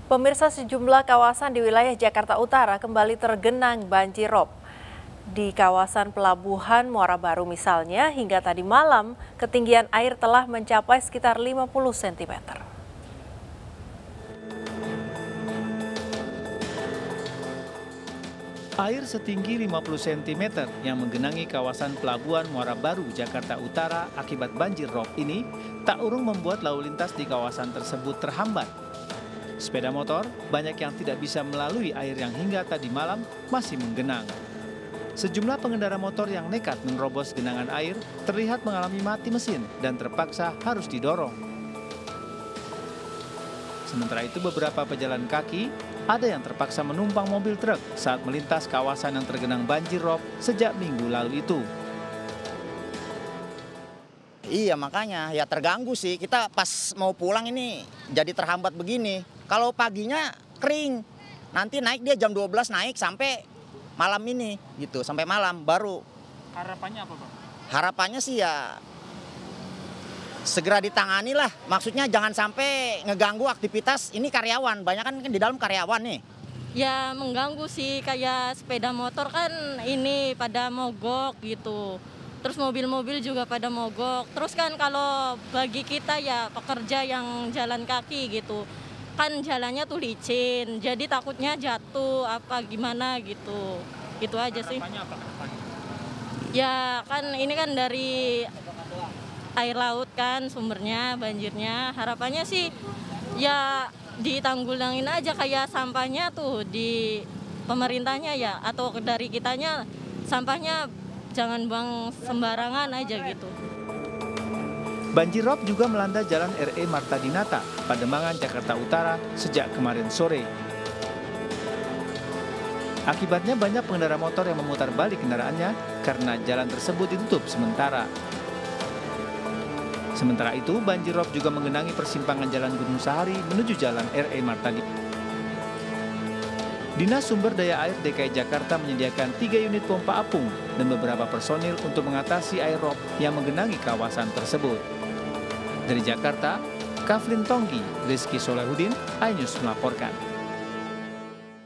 Pemirsa, sejumlah kawasan di wilayah Jakarta Utara kembali tergenang banjir rob. Di kawasan Pelabuhan Muara Baru misalnya, hingga tadi malam ketinggian air telah mencapai sekitar 50 cm. Air setinggi 50 cm yang menggenangi kawasan Pelabuhan Muara Baru, Jakarta Utara akibat banjir rob ini tak urung membuat lalu lintas di kawasan tersebut terhambat. Sepeda motor banyak yang tidak bisa melalui air yang hingga tadi malam masih menggenang. Sejumlah pengendara motor yang nekat menerobos genangan air terlihat mengalami mati mesin dan terpaksa harus didorong. Sementara itu beberapa pejalan kaki ada yang terpaksa menumpang mobil truk saat melintas kawasan yang tergenang banjir rob sejak minggu lalu itu. Iya, makanya ya terganggu sih. Kita pas mau pulang ini jadi terhambat begini. Kalau paginya kering, nanti naik dia jam 12 naik sampai malam ini gitu, sampai malam baru. Harapannya apa, Pak? Harapannya sih ya segera ditangani lah. Maksudnya jangan sampai ngeganggu aktivitas ini karyawan. Banyak kan di dalam karyawan nih. Ya mengganggu sih, kayak sepeda motor kan ini pada mogok gitu. Terus mobil-mobil juga pada mogok. Terus kan kalau bagi kita ya pekerja yang jalan kaki gitu, kan jalannya tuh licin, jadi takutnya jatuh apa gimana gitu. Gitu aja sih. Harapannya apa? Ya kan ini kan dari air laut kan sumbernya, banjirnya. Harapannya sih ya ditanggulangin aja kayak sampahnya tuh di pemerintahnya ya, atau dari kitanya sampahnya jangan buang sembarangan aja gitu. Banjir rob juga melanda Jalan RE Marta Dinata, Pademangan, Jakarta Utara sejak kemarin sore. Akibatnya banyak pengendara motor yang memutar balik kendaraannya karena jalan tersebut ditutup sementara. Sementara itu, banjir rob juga menggenangi persimpangan Jalan Gunung Sahari menuju Jalan RE Marta Dinata. Dinas Sumber Daya Air DKI Jakarta menyediakan 3 unit pompa apung dan beberapa personil untuk mengatasi air rob yang menggenangi kawasan tersebut. Dari Jakarta, Kaflin Tonggi, Rizky Solehudin, iNews melaporkan.